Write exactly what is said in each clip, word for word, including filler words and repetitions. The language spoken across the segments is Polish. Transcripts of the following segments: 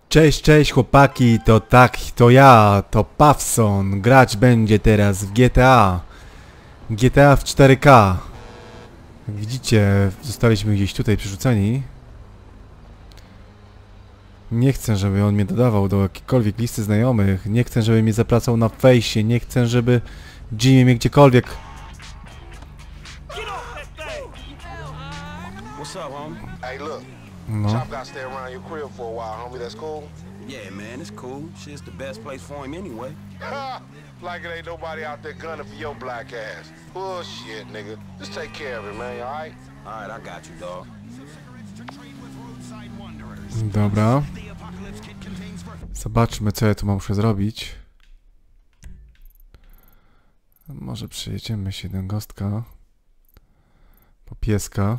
Cześć, cześć chłopaki, to tak, to ja, to Pawson. Grać będzie teraz w G T A. G T A w cztery K. Jak widzicie, zostaliśmy gdzieś tutaj przerzuceni. Nie chcę, żeby on mnie dodawał do jakiejkolwiek listy znajomych. Nie chcę, żeby mnie zapracał na fejsie. Nie chcę, żeby Jimmy mnie gdziekolwiek... No. Chop got to stay around your crib for a while, homie. That's cool? Yeah, man, it's cool. Shit's the best place for him anyway. Ha! Like it ain't nobody out there gunning for your black ass. Bullshit, nigga. Just take care of it, man, you alright? Alright, I got you, dog. Dobra. Zobaczmy, co ja tu muszę zrobić. Może przejedziemy się do gostka. Po pieska.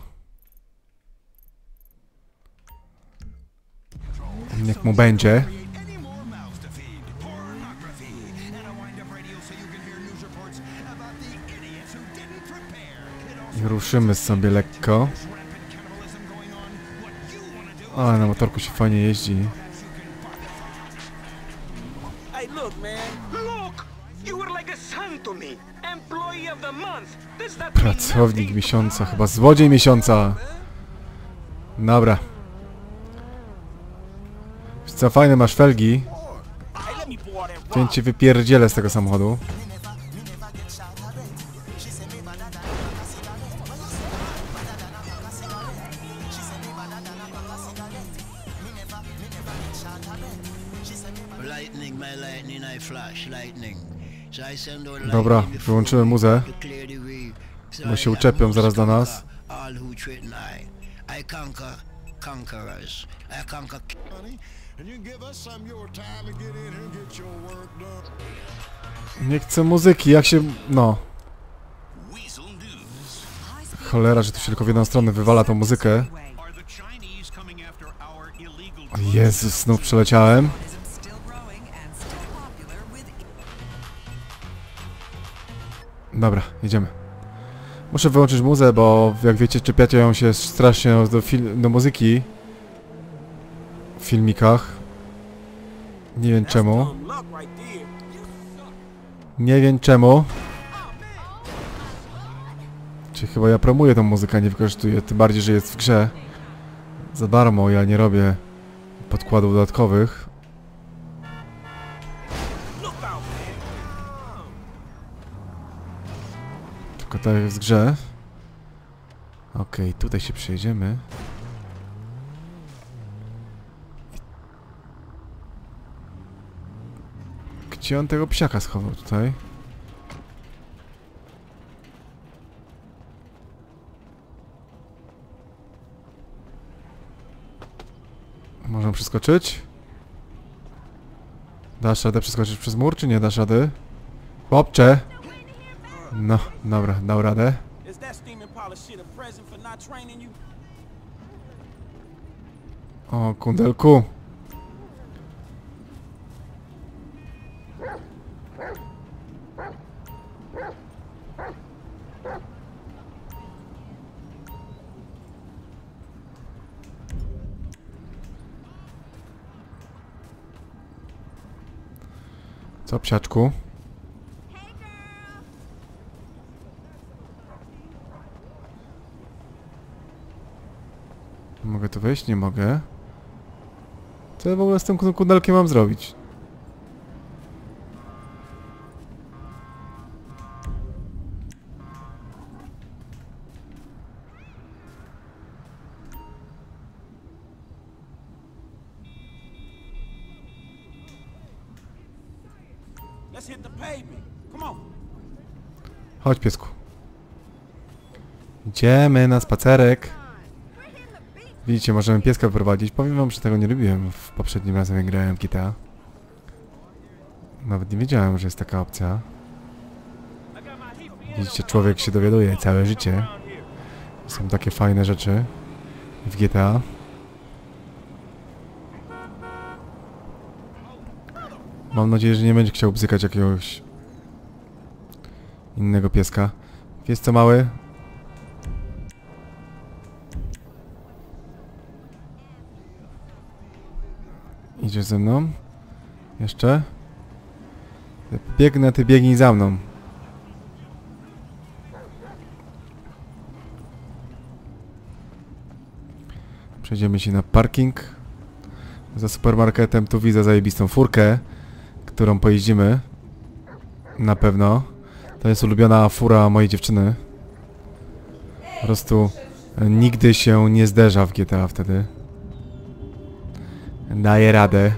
Niech mu będzie. I ruszymy sobie lekko. Ale na motorku się fajnie jeździ. Pracownik miesiąca, chyba złodziej miesiąca. Dobra. Co fajne, masz felgi. Więc cię wypierdzielę z tego samochodu. Dobra, wyłączymy muzę, bo się uczepią zaraz do nas. Nie chcę muzyki, jak się... no. Cholera, że tu się tylko w jedną stronę wywala tą muzykę. O Jezus, znów przeleciałem. Dobra, jedziemy. Muszę wyłączyć muzę, bo jak wiecie, czepiacie ją się strasznie do, do muzyki. W filmikach. Nie wiem czemu. Nie wiem czemu. Czy chyba ja promuję tą muzykę, nie wykorzystuję, tym bardziej, że jest w grze. Za darmo, ja nie robię podkładów dodatkowych. Tylko tak jak w grze. Okej, okay, tutaj się przejedziemy. Gdzie on tego psiaka schował tutaj? Możemy przeskoczyć? Dasz radę przeskoczyć przez mur, czy nie dasz rady? Chłopcze! No, dobra, dał radę. O, kundelku! Co, psiaczku? Mogę tu wejść? Nie mogę. Co ja w ogóle z tym kundelkiem mam zrobić? Chodź, piesku. Idziemy na spacerek. Widzicie, możemy pieska wyprowadzić. Powiem wam, że tego nie lubiłem w poprzednim razem, jak grałem w G T A. Nawet nie wiedziałem, że jest taka opcja. Widzicie, człowiek się dowiaduje całe życie. Są takie fajne rzeczy w G T A. Mam nadzieję, że nie będzie chciał bzykać jakiegoś innego pieska. Wiesz co, mały? Idziesz ze mną? Jeszcze? Biegnę, ty biegnij za mną. Przejdziemy się na parking. Za supermarketem tu widzę zajebistą furkę, którą pojeździmy. Na pewno. To jest ulubiona fura mojej dziewczyny. Po prostu nigdy się nie zderza w G T A wtedy. Daje radę.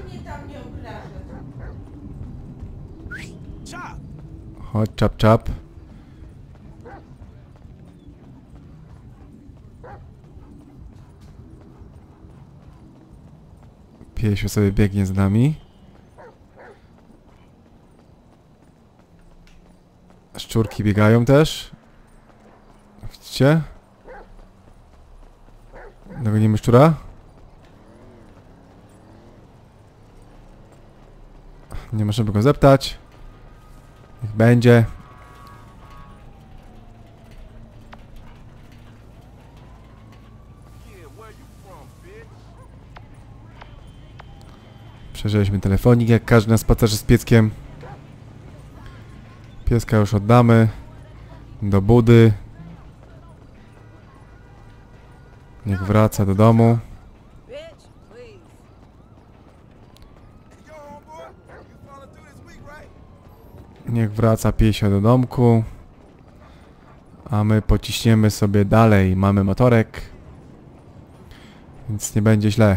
Chodź, czap, czap. Piesiu sobie biegnie z nami. Szczurki biegają też. Widzicie? Dogonimy szczura? Nie możemy go zeptać. Niech będzie. Przeżyliśmy telefonik, jak każdy na spacerze z pieskiem. Pieska już oddamy. Do budy. Niech wraca do domu. Niech wraca piesio do domku. A my pociśniemy sobie dalej. Mamy motorek. Więc nie będzie źle.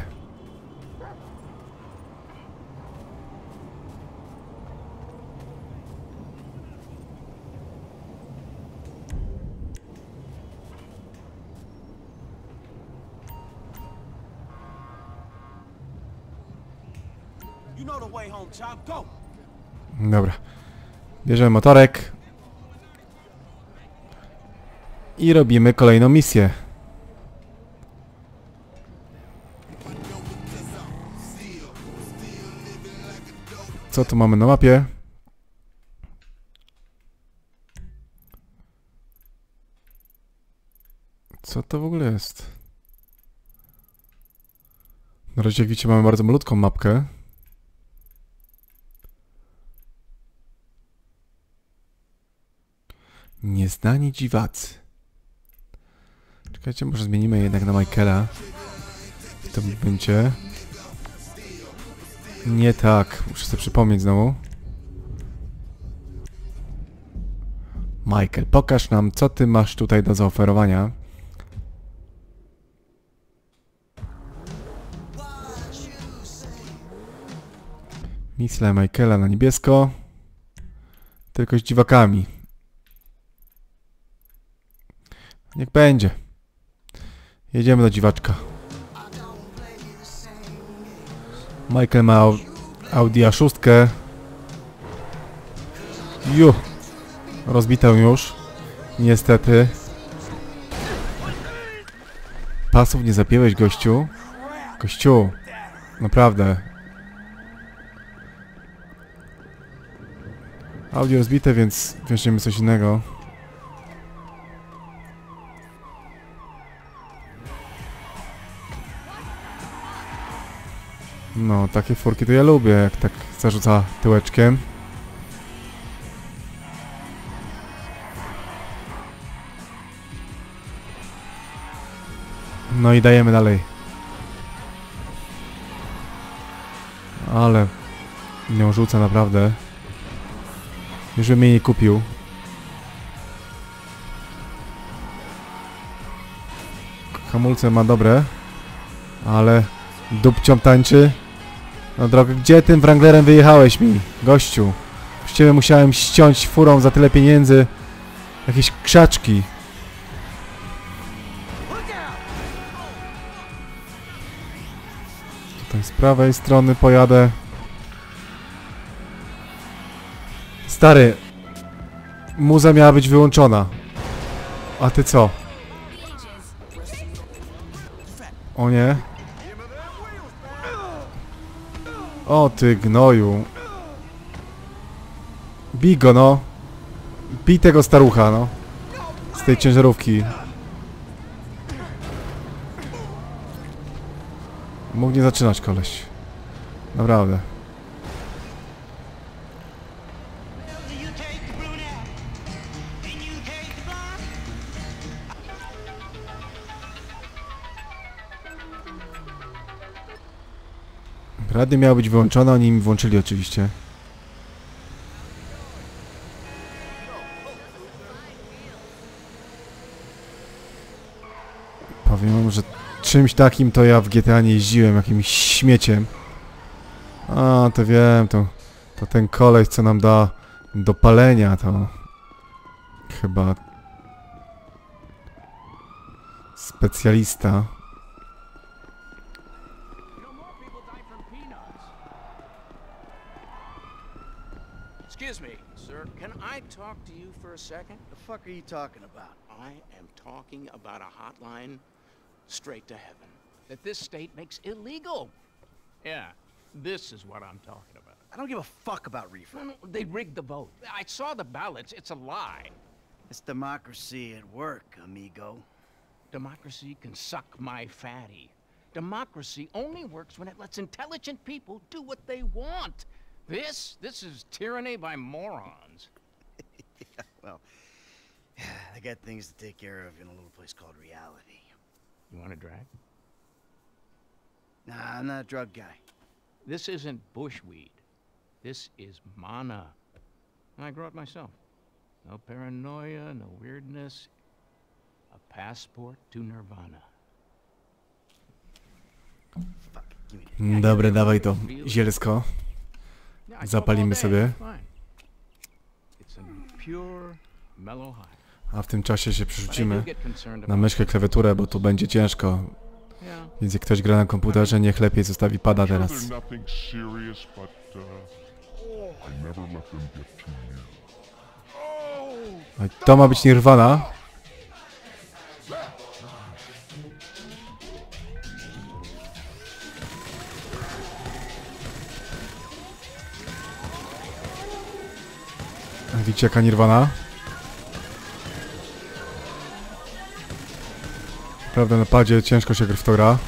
Dobra. Bierzemy motorek. I robimy kolejną misję. Co tu mamy na mapie? Co to w ogóle jest? Na razie, jak widzicie, mamy bardzo malutką mapkę. Nieznani dziwacy. Czekajcie, może zmienimy jednak na Michaela. W tym momencie. Nie tak. Muszę sobie przypomnieć znowu. Michael, pokaż nam, co ty masz tutaj do zaoferowania. Misja Michaela na niebiesko. Tylko z dziwakami. Niech będzie. Jedziemy do dziwaczka. Michael ma Audi A sześć. Ju. Rozbitę już. Niestety. Pasów nie zapięłeś, gościu. Gościu. Naprawdę. Audi rozbite, więc weźmiemy coś innego. No, takie furki to ja lubię, jak tak zarzuca tyłeczkiem. No i dajemy dalej. Ale nią rzuca naprawdę. Już bym jej nie kupił. Hamulce ma dobre, ale dupcią tańczy. No drogo, gdzie tym Wranglerem wyjechałeś mi, gościu? Właściwie musiałem ściąć furą za tyle pieniędzy jakieś krzaczki. Tutaj z prawej strony pojadę. Stary, muza miała być wyłączona. A ty co? O nie. O ty gnoju. Bij go, no. Bij tego starucha, no. Z tej ciężarówki. Mógł nie zaczynać, koleś. Naprawdę. Radio miało być wyłączone, oni mi włączyli oczywiście. Powiem wam, że czymś takim to ja w G T A nie jeździłem, jakimś śmieciem. A, to wiem, to, to ten koleś, co nam da do palenia, to chyba specjalista. Excuse me, sir. Can I talk to you for a second? The fuck are you talking about? I am talking about a hotline straight to heaven that this state makes illegal. Yeah, this is what I'm talking about. I don't give a fuck about reefer. No, no, they rigged the vote. I saw the ballots. It's a lie. It's democracy at work, amigo. Democracy can suck my fatty. Democracy only works when it lets intelligent people do what they want. This, this is tyranny by morons. Yeah, well, I got things to take care of in a little place called reality. You want a drag? Nah, I'm not a drug guy. This isn't bushweed. This is mana. And I grow it myself. No paranoia, no weirdness. A passport to nirvana. Fuck, give me that. Dobre, dawaj to zielsko. Yeah, I Zapalimy smoke all day. sobie. Fine. It's a pure, mellow high. A w tym czasie się But I do przerzucimy get concerned na about myszkę, klawiaturę, bo tu będzie ciężko. Yeah. Więc jak ktoś gra na komputerze, niech lepiej zostawi pada teraz. They're nothing serious, but uh, I never let them get too near. A to ma być Nirvana. Widzicie jaka Nirvana? Prawda, na padzie ciężko się w to gra.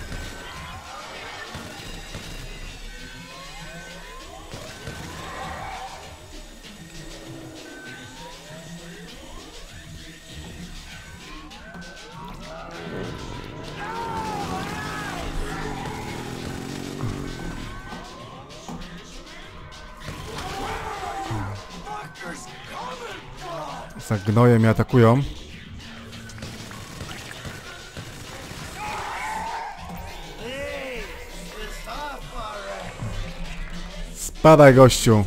Za gnoje mnie atakują. Spadaj, gościu.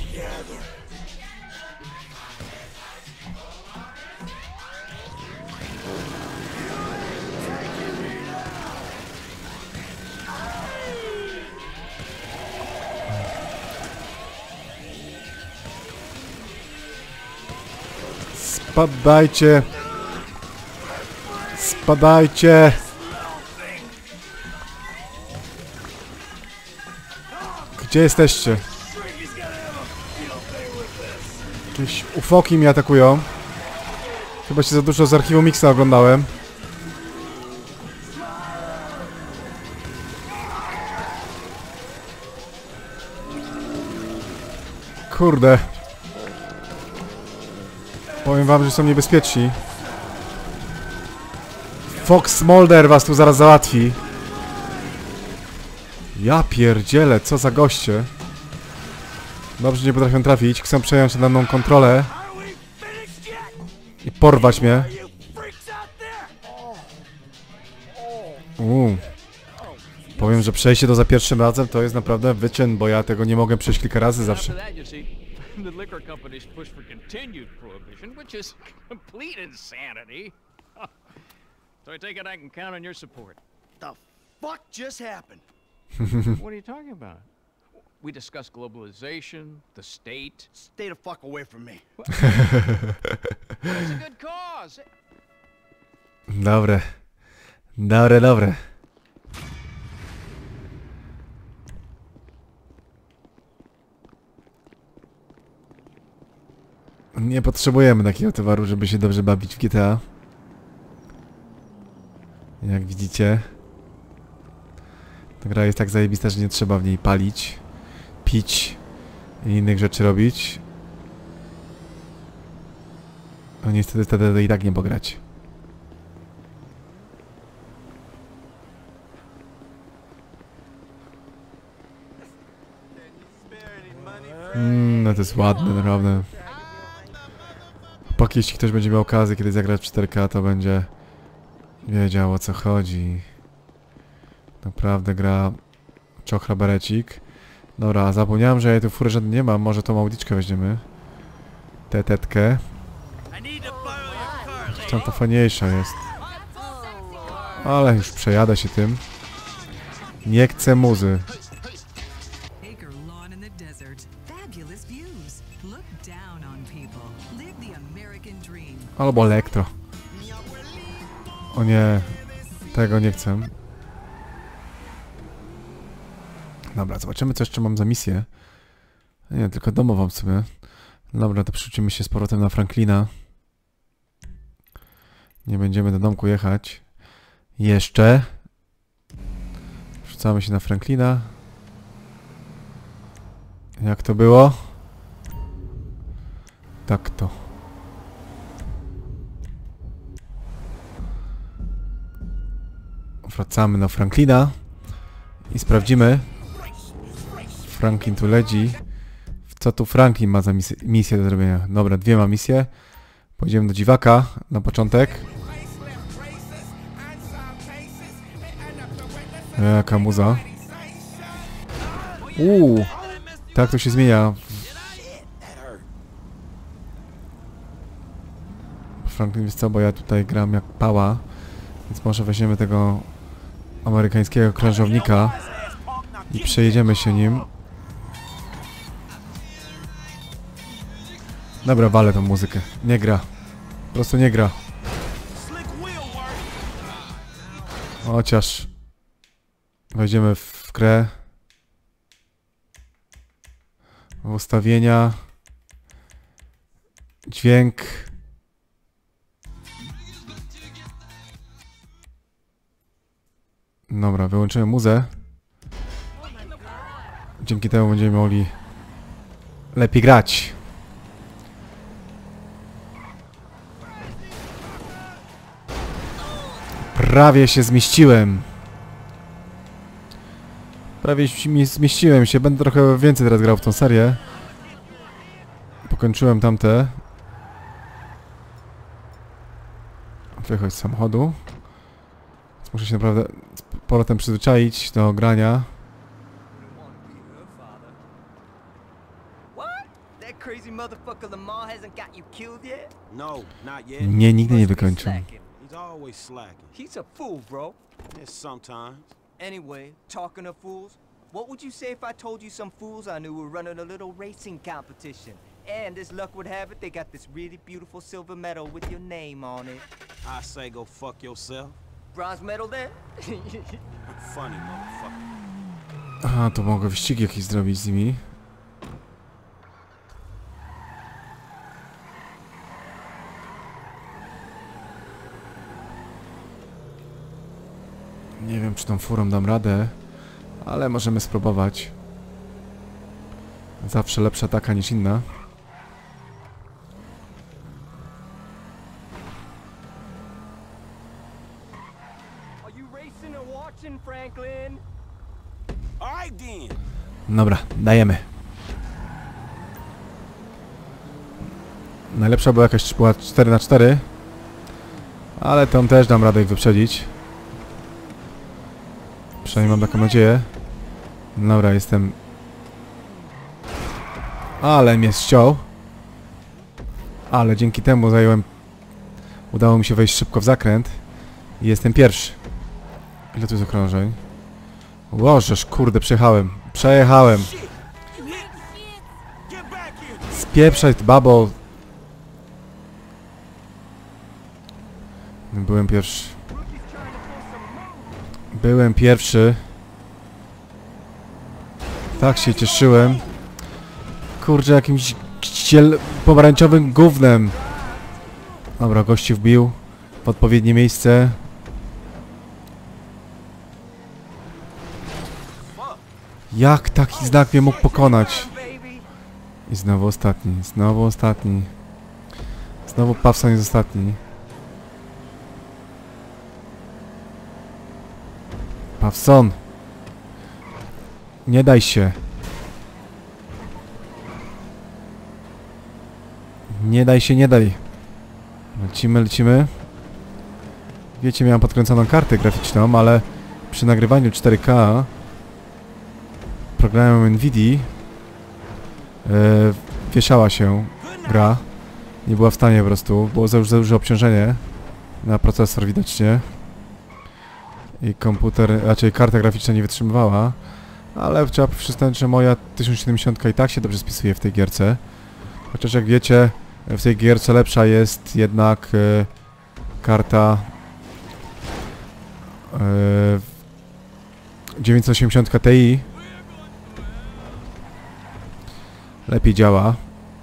Spadajcie. Spadajcie. Gdzie jesteście? Jakieś ufoki mnie atakują. Chyba się za dużo z archiwum Mixa oglądałem. Kurde. Powiem wam, że są niebezpieczni. Fox Smolder was tu zaraz załatwi. Ja pierdzielę, co za goście. Dobrze, nie potrafią trafić. Chcą przejąć nade mną kontrolę. I porwać mnie. Uuu. Powiem, że przejście to za pierwszym razem to jest naprawdę wyczyn, bo ja tego nie mogę przejść kilka razy zawsze. The liquor companies push for continued prohibition, which is complete insanity. So I take it I can count on your support. The fuck just happened? What are you talking about? We discussed globalization, the state. Stay the fuck away from me. It's a good cause. Dobre. Dobre, dobre. Nie potrzebujemy takiego towaru, żeby się dobrze bawić w G T A. Jak widzicie, ta gra jest tak zajebista, że nie trzeba w niej palić. pić i innych rzeczy robić. No niestety wtedy i tak nie pograć. Mm, no to jest ładne, naprawdę. Chłopaki, jeśli ktoś będzie miał okazję kiedy zagrać w cztery K, to będzie wiedział, o co chodzi. Naprawdę gra czochra berecik. Dobra, zapomniałem, że ja tu fury żadnej nie mam. Może tą audiczkę weźmiemy. Tę tetkę. Tam to fajniejsza jest. Ale już przejadę się tym. Nie chcę muzy. Albo elektro. O nie, tego nie chcę. Dobra, zobaczymy, co jeszcze mam za misję. Nie, tylko domową w sumie. Dobra, to przerzucimy się z powrotem na Franklina. Nie będziemy do domku jechać. Jeszcze. Wrzucamy się na Franklina. Jak to było? Tak to. Wracamy na Franklina i sprawdzimy. Franklin tu leci. Co tu Franklin ma za misję, misję do zrobienia? Dobra, dwie ma misje. Pojedziemy do dziwaka na początek. Jaka muza. Uuu, tak to się zmienia. Franklin, wiesz co, bo ja tutaj gram jak pała. Więc może weźmiemy tego amerykańskiego krążownika i przejedziemy się nim. Dobra, walę tą muzykę. Nie gra. Po prostu nie gra. Chociaż wejdziemy w grę. W ustawienia. Dźwięk. Dobra, wyłączymy muzę. Dzięki temu będziemy mogli lepiej grać. Prawie się zmieściłem. Prawie się zmieściłem się. Będę trochę więcej teraz grał w tą serię. Pokończyłem tamte. Wychodź z samochodu. Więc muszę się naprawdę z powrotem przyzwyczaić do grania. Nie, nigdy nie wykończę. He's always slacking. He's a fool, bro. Yes, sometimes. Anyway, talking of fools, what would you say if I told you some fools I knew were running a little racing competition? And as luck would have it, they got this really beautiful silver medal with your name on it. I say go fuck yourself. Bronze medal then? Funny motherfucker. Aha, to mogę wyścigi jakieś zrobić z nimi. Nie wiem, czy tą furą dam radę, ale możemy spróbować. Zawsze lepsza taka niż inna. Dobra, dajemy. Najlepsza była jakaś była cztery na cztery, ale tą też dam radę ich wyprzedzić. Przynajmniej mam taką nadzieję. Dobra, jestem... Ale mnie ściął. Ale dzięki temu zająłem... Udało mi się wejść szybko w zakręt. I jestem pierwszy. Ile tu jest okrążeń? Łożesz, kurde, przejechałem. Przejechałem. Spieprzaj, babo. Byłem pierwszy. Byłem pierwszy. Tak się cieszyłem. Kurczę, jakimś ciel pomarańczowym gównem. Dobra, gości wbił w odpowiednie miejsce. Jak taki znak mnie mógł pokonać? I znowu ostatni, znowu ostatni. Znowu Pawson jest ostatni. Pawson! Nie daj się. Nie daj się, nie daj. Lecimy, lecimy. Wiecie, miałem podkręconą kartę graficzną, ale przy nagrywaniu cztery K programem Nvidia yy, wieszała się gra. Nie była w stanie po prostu. Było za, za duże obciążenie na procesor widocznie. I komputer, raczej karta graficzna nie wytrzymywała. Ale trzeba przyznać, że moja tysiąc siedemdziesiąt i tak się dobrze spisuje w tej gierce. Chociaż jak wiecie, w tej gierce lepsza jest jednak yy, karta yy, dziewięćset osiemdziesiąt Ti. Lepiej działa.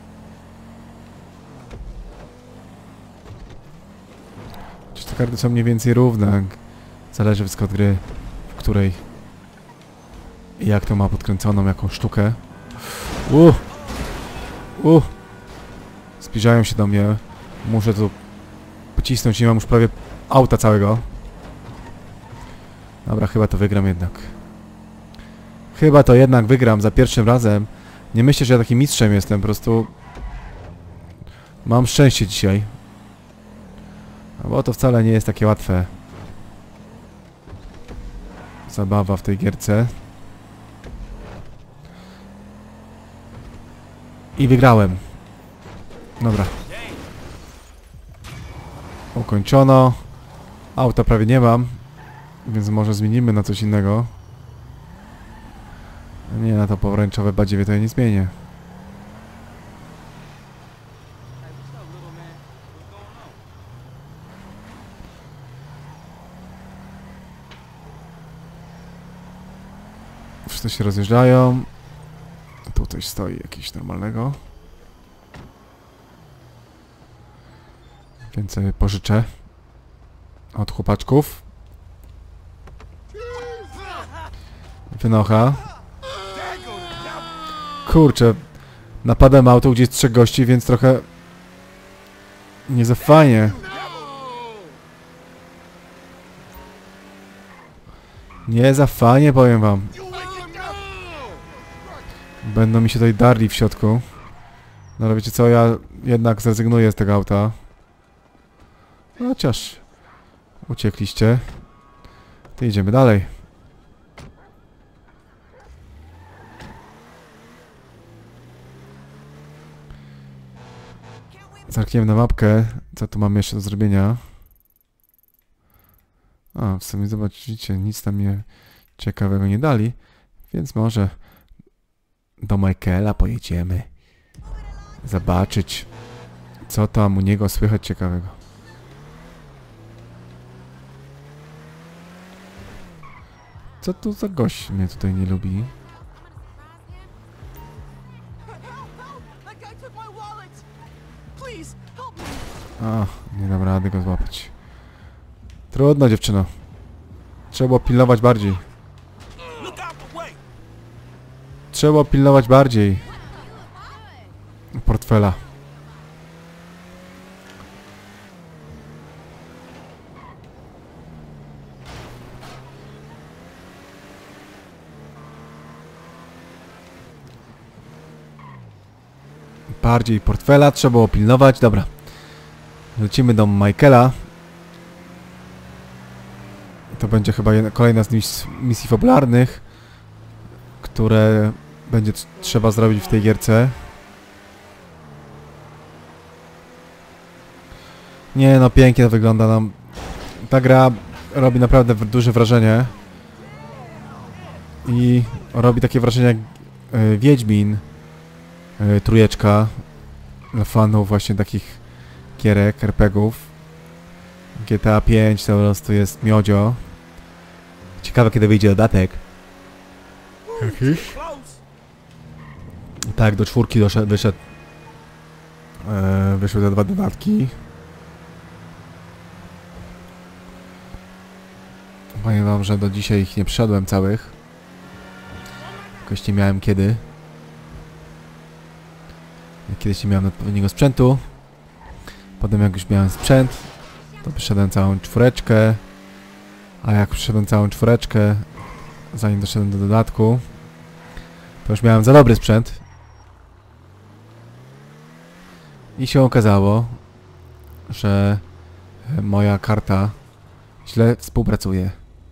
Chociaż te karty są mniej więcej równe. Zależy wszystko od gry, w której i jak to ma podkręconą, jaką sztukę. Uh! Uh! Zbliżają się do mnie. Muszę tu pocisnąć, nie mam już prawie auta całego. Dobra, chyba to wygram jednak. Chyba to jednak wygram za pierwszym razem. Nie myślę, że ja takim mistrzem jestem, po prostu mam szczęście dzisiaj. Bo to wcale nie jest takie łatwe. Zabawa w tej gierce. I wygrałem. Dobra. Ukończono. Auta prawie nie mam, więc może zmienimy na coś innego. Nie, na to pomarańczowe badziewie to ja nie zmienię. Wszyscy się rozjeżdżają. Tu coś stoi jakiegoś normalnego. Więc sobie pożyczę od chłopaczków. Wynocha. Kurczę, napadam auto, gdzie jest trzech gości, więc trochę nie za fajnie. Nie za fajnie, powiem wam. Będą mi się tutaj darli w środku. No ale wiecie co, ja jednak zrezygnuję z tego auta. Chociaż uciekliście. To idziemy dalej. Zerkniemy na mapkę, co tu mamy jeszcze do zrobienia. A, w sumie zobaczycie, nic tam mnie ciekawego nie dali, więc może do Michaela pojedziemy. Zobaczyć, co tam u niego słychać ciekawego. Co tu za gość mnie tutaj nie lubi? A, nie dam rady go złapać. Trudno, dziewczyno. Trzeba było pilnować bardziej. Trzeba było pilnować bardziej portfela. Bardziej portfela trzeba było pilnować. Dobra. Lecimy do Michaela. To będzie chyba jedna, kolejna z mis misji fabularnych, które będzie trzeba zrobić w tej gierce. Nie no, pięknie to wygląda nam. Ta gra robi naprawdę duże wrażenie. I robi takie wrażenie jak y, Wiedźmin. Y, trójeczka. Dla fanów właśnie takich gierek, er pe gie ów. G T A pięć to po prostu jest miodzio. Ciekawe, kiedy wyjdzie dodatek. Jakiś? Tak, do czwórki doszedł, wyszedł. E, wyszły te dwa dodatki. Powiem wam, że do dzisiaj ich nie przeszedłem całych. Jakoś nie miałem kiedy. Kiedyś nie miałem odpowiedniego sprzętu. Potem jak już miałem sprzęt, to przeszedłem całą czwóreczkę. A jak przeszedłem całą czwóreczkę, zanim doszedłem do dodatku, to już miałem za dobry sprzęt. I się okazało, że moja karta źle współpracuje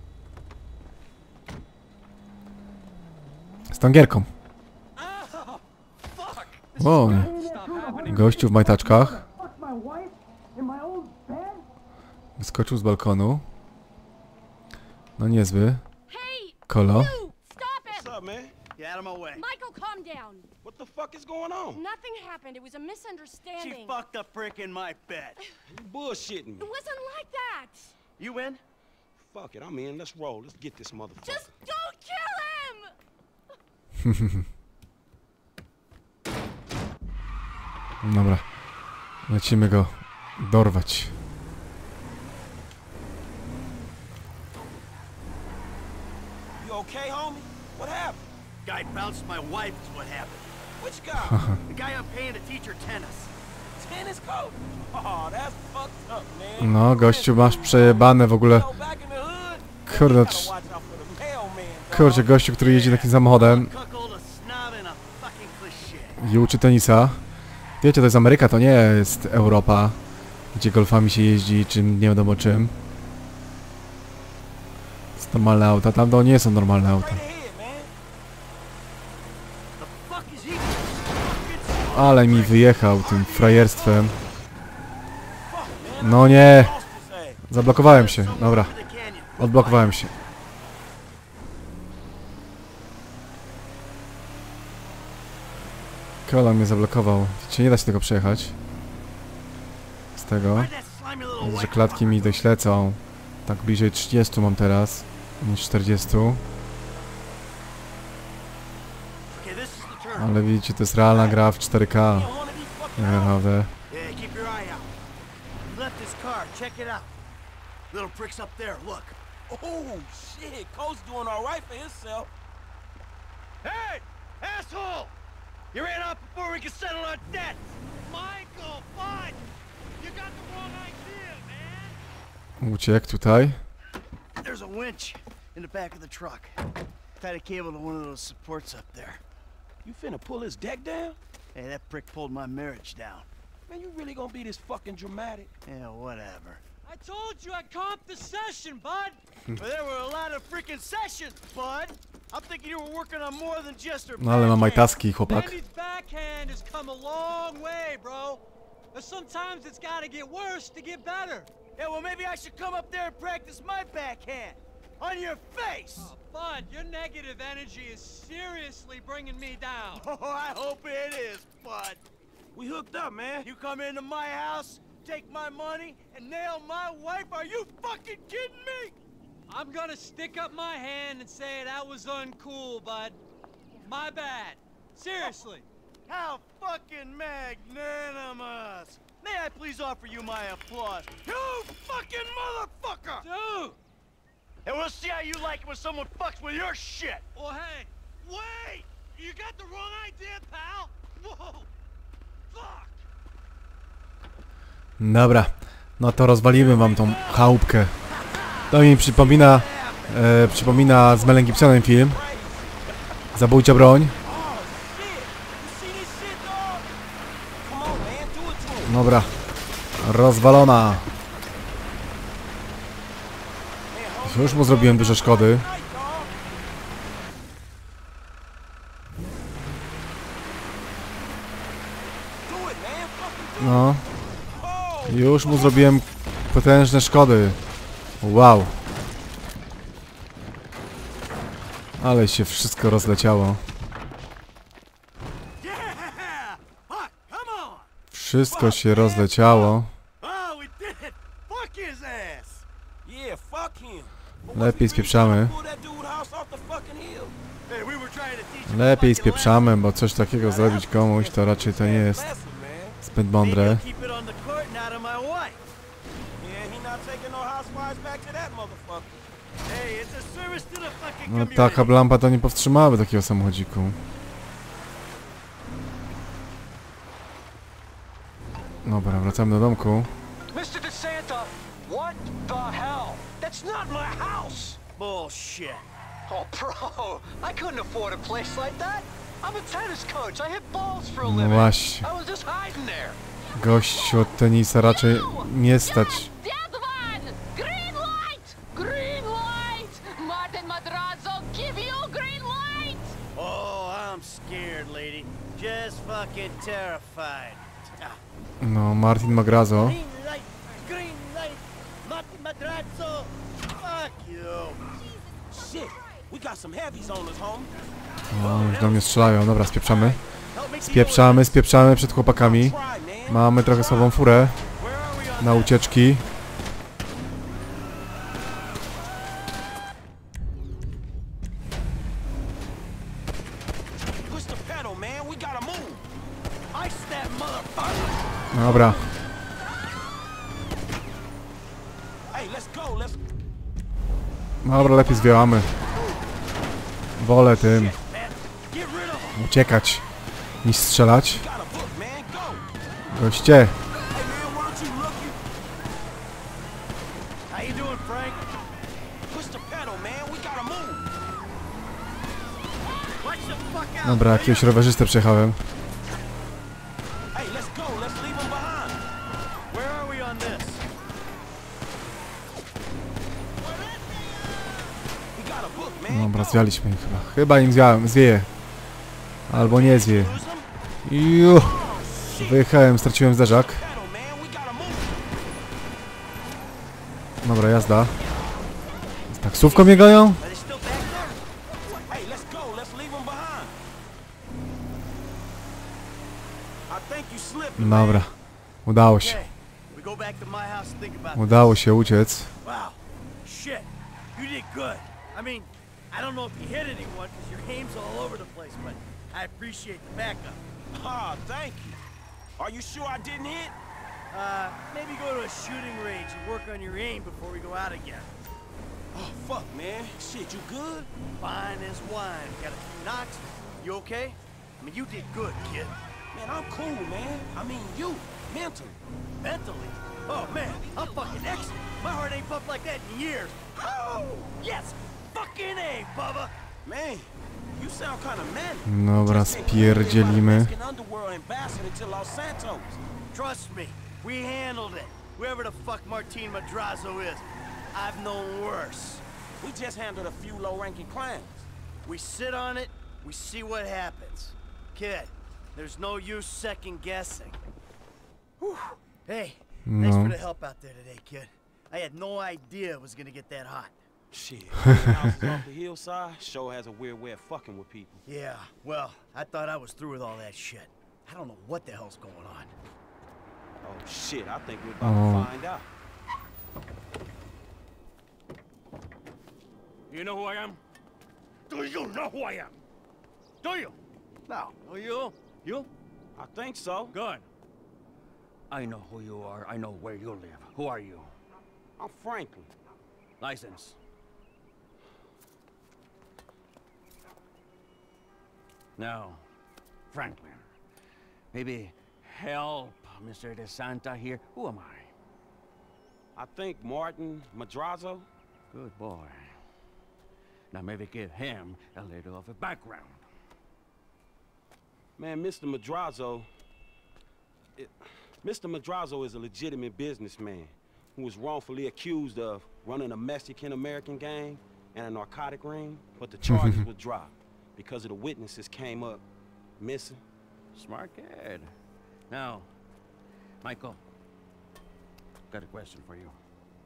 z tą gierką. Wow. Gościu w majtaczkach skoczył z balkonu. No niezły. Kolo. What's up, man? Get out of my way. Michael, calm down. What the fuck is going on? Nothing happened. It was a She misunderstanding. fucked a prick in my bed. You bullshitting me. It wasn't like that. You win? Fuck it, I'm in. Let's roll. Let's get this motherfucker. Just don't kill him! Dobra. Lecimy go dorwać. You okay, homie? What happened? Guy bounced my wife is what happened. Which guy? The guy I'm paying to teach her tennis. Tennis coach? Oh, that's fucked up, man. No, gościu, masz przejebane w ogóle. Yo, back in the hood, Kurde, you trz- gotta watch out for the mailman, dog. kurczę, gościu, który jeździ takim samochodem Cuckold, a snob, and a fucking cliché. i uczy tenisa. Wiecie, to jest Ameryka, to nie jest Europa, gdzie golfami się jeździ, czym nie wiadomo czym. To jest normalne auta, tam to nie są normalne auta. Straight ahead, man. The fuck is he? Fucking Ale mi wyjechał tym frajerstwem. No nie! Lost his ass. Zablokowałem się, dobra. to the canyon. Odblokowałem się. Kola mnie zablokował. Widzicie, nie da się tego przejechać. Z tego. Where'd that slimy little Widzę, że white klatki mi doślecą. Tak bliżej trzydziestu mam teraz niż czterdziestu. Okay, this is the turn. Ale widzicie, to jest realna gra w cztery K. You don't wanna be fucking Tak naprawdę. Yeah, keep your eye out. You left this car. Check it out. Little pricks up there. Look. Oh, shit. Coach doing all right for himself. Hey, asshole! You ran off before we could settle our debts. Michael, fine. You got the wrong idea, man. Uciekł tutaj. There's a winch in the back of the truck. Tied a cable to one of those supports up there. You finna pull his deck down? Hey, that prick pulled my marriage down. Man, you really gonna be this fucking dramatic? Yeah, whatever. I told you I'd comp the session, bud. But there were a lot of freaking sessions, bud. I'm thinking you were working on more than just her No ale ma majtaski, chłopak. Mandy's backhand has come a long way, bro. But sometimes it's gotta get worse to get better. Yeah, well, maybe I should come up there and practice my backhand. On your face! Oh, bud, your negative energy is seriously bringing me down. Oh, I hope it is, bud. We hooked up, man. You come into my house, take my money, and nail my wife? Are you fucking kidding me? I'm gonna stick up my hand and say that was uncool, bud. My bad. Seriously. How fucking magnanimous! May I please offer you my applause? You fucking motherfucker! Dude! And we'll see how you like it when someone fucks with your shit! Well, hey, wait! You got the wrong idea, pal! Whoa! Fuck! Dobra. No to rozwalimy wam tą chałupkę. To mi przypomina... E, przypomina z Melem Gibsonem film. Zabójcza broń. Oh, shit. You see this shit, dog? Come on, man. Do it to him. Dobra. Rozwalona. Już mu zrobiłem dużo szkody. No. Już mu zrobiłem potężne szkody. Wow. Ale się wszystko rozleciało. Yeah! Fuck, come on! Wszystko się rozleciało. Oh, we did it! Fuck his ass! Yeah, fuck him. Lepiej spieprzamy. Pull that dude house off the fucking hill. Hey, we were trying to teach him Lepiej fucking spieprzamy, bo coś takiego zrobić komuś to raczej to nie jest Lesson, man. zbyt lesson. mądre. Maybe I'll keep it on the court and out of my wife. Yeah, he not taking no housewives back to that motherfucker. Hey, Hey, it's a service to the fucking No community. taka lampa to nie powstrzymałaby takiego samochodziku. Dobra, wracamy do domku. Mister DeSanta, what the hell? That's not my house! Bullshit. Oh, bro, I couldn't afford a place like that. I'm a tennis coach. I hit balls for a No living. właśnie. I was just hiding there. Gościu od tenisa raczej nie stać. Dead one! Green light! Green light! Martin Madrazo, give you green light! Oh, I'm scared, lady. Just fucking terrified. Ah. No, Martin Madrazo. Green light! Green light! Martin Madrazo! Fuck you! Shit, we got some heavies on us, home. O, już do mnie strzelają. Dobra, spieprzamy. Spieprzamy, spieprzamy przed chłopakami. Mamy trochę słabą furę na ucieczki. Push the pedal, man. We gotta move. Ice that motherfucker. Dobra. Hey, let's go. Let's Dobra, lepiej zwiałamy. Wolę tym get rid of them. uciekać niż strzelać. Got a book, man. Go. Goście. Hey, man, why don't you look? You... How you doing, Frank? Push the pedal, man. We gotta move. Watch the fuck out! Dobra, jakiegoś rowerzystę przejechałem. Hey, let's go. Let's leave them behind. Where are we on this? We got a book, man. Dobra, Go. zwialiśmy ich chyba. Chyba im zwiałem, zwieje. Albo nie zwie. Lose them? Juh. Wyjechałem, straciłem zderzak. Pedal, man. We gotta move. Dobra, jazda. Z taksówką biegają? Are they still back there? Hey, let's go. Let's leave them behind. I think you slipped. man. Dobra. Udało się. Okay, we go back to my house and think about Udało się uciec. this. Wow, shit, you did good. I mean, I don't know if you hit anyone because your aim's all over the place, but I appreciate the backup. Ah, thank you. Are you sure I didn't hit? Uh, maybe go to a shooting range and work on your aim before we go out again. Oh, fuck, man. Shit, you good? Fine as wine. Got a few knocks. You okay? I mean, you did good, kid. Man, I'm cool, man. I mean, you, mentally. Mentally? Oh, man, I'm fucking excellent. My heart ain't pumped like that in years. Oh, yes! Fucking A, Bubba! Man, you sound kind of manic. Dobra, spierdzielimy. Mexican underworld ambassador to Los Santos. Trust me, we handled it. Whoever the fuck Martin Madrazo is, I've known worse. We just handled a few low-ranking clans. We sit on it, we see what happens. Kid, there's no use second-guessing. Whew. Hey, thanks No. for the help out there today, kid. I had no idea it was gonna get that hot. Shit, houses off the hillside sure has a weird way of fucking with people. Yeah, well, I thought I was through with all that shit. I don't know what the hell's going on. Oh shit, I think we're about Oh. to find out. You know who I am? Do you know who I am? Do you? No. Oh, you? You? I think so. Good. I know who you are. I know where you live. Who are you? I'm Franklin. License. Now, Franklin, maybe help Mister DeSanta here. Who am I? I think Martin Madrazo. Good boy. Now maybe give him a little of a background. Man, Mister Madrazo... It, Mister Madrazo is a legitimate businessman who was wrongfully accused of running a Mexican-American gang and a narcotic ring, but the charges were dropped because of the witnesses came up missing. Smart kid. Now, Michael, got a question for you.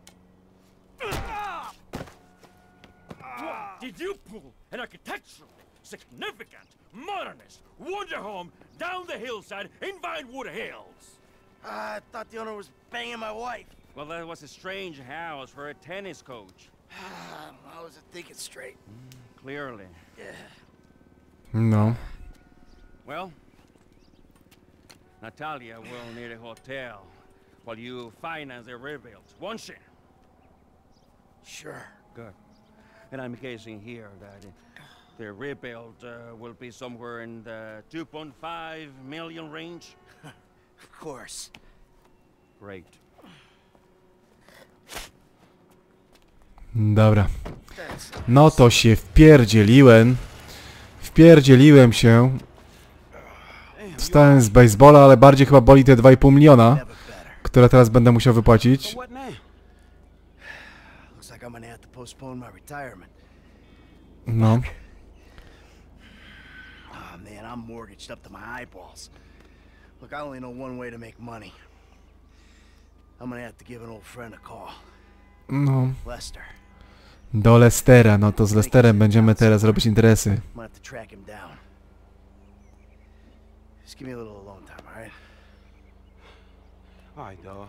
What did you pull an architectural, significant, modernist wonder home down the hillside in Vinewood Hills? Uh, I thought the owner was banging my wife. Well, that was a strange house for a tennis coach. I wasn't thinking straight. Mm, clearly. Yeah. No. Well, Natalia will need a hotel while you finance the rebuild, won't she? Sure. Good. And I'm guessing here that uh, the rebuild uh, will be somewhere in the two point five million range. Of course. Great. Dobra. No to się wpierdzieliłem. Wpierdzieliłem się. Dostałem z baseballa, ale bardziej chyba boli te dwa i pół miliona, które teraz będę musiał wypłacić. No. Oh man, I'm mortgaged up to my eyeballs. Look, I only know one way to make money. I'm gonna have to give an old friend a call. No. Lester. Do Lestera, no to z Lesterem będziemy teraz robić interesy. I'm gonna have to track him down. Just give me a little alone time, all right? All right, dog.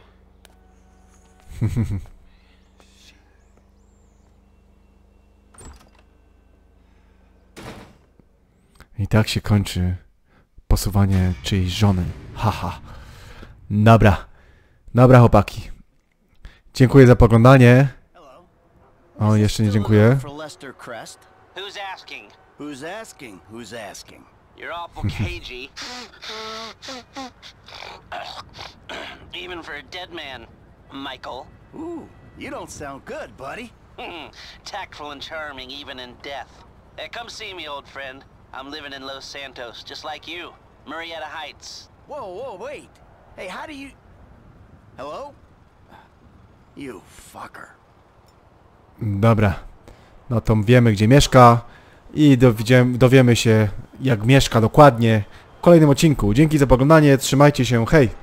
I tak się kończy posuwanie czyjejś żony. Haha. Dobra. Dobra, chłopaki. Dziękuję za poglądanie. O, jeszcze nie dziękuję. Who's asking? Who's asking? Who's asking? You're awful cagey. Even for a dead man, Michael. Ooh, you don't sound good, buddy. Tactful and charming even in death. Hey, come see me, old friend. I'm living in Los Santos, just like you. Murrieta Heights. Whoa, whoa, wait. Hey, how do you... Hello? You fucker. Dobra. No to wiemy, gdzie mieszka i dowiemy, dowiemy się, jak mieszka dokładnie w kolejnym odcinku. Dzięki za oglądanie, trzymajcie się, hej!